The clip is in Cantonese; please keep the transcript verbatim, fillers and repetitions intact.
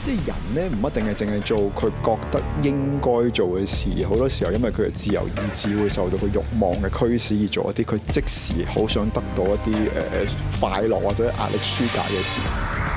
即係人咧唔一定係淨係做佢覺得應該做嘅事，好多時候因為佢嘅自由意志會受到佢慾望嘅驅使而做一啲佢即時好想得到一啲誒、呃、快樂或者壓力舒解嘅事。